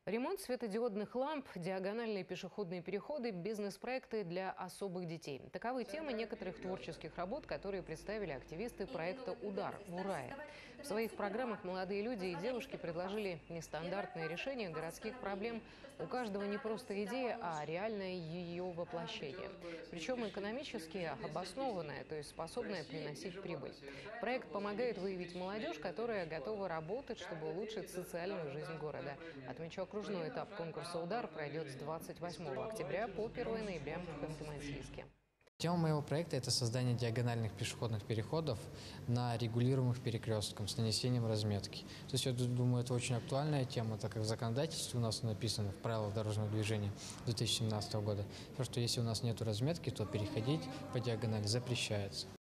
Ремонт светодиодных ламп, диагональные пешеходные переходы, бизнес-проекты для особых детей. Таковы темы некоторых творческих работ, которые представили активисты проекта «Удар» в Урае. В своих программах молодые люди и девушки предложили нестандартные решения городских проблем. У каждого не просто идея, а реальное ее воплощение. Причем экономически обоснованное, то есть способное приносить прибыль. Проект помогает выявить молодежь, которая готова работать, чтобы улучшить социальную жизнь города. Отмечу, окружной этап конкурса «Удар» пройдет с 28 октября по 1 ноября в Ханты-Мансийске. Тема моего проекта – это создание диагональных пешеходных переходов на регулируемых перекрестках с нанесением разметки. То есть я думаю, это очень актуальная тема, так как в законодательстве у нас написано в правилах дорожного движения 2017 года, что если у нас нет разметки, то переходить по диагонали запрещается.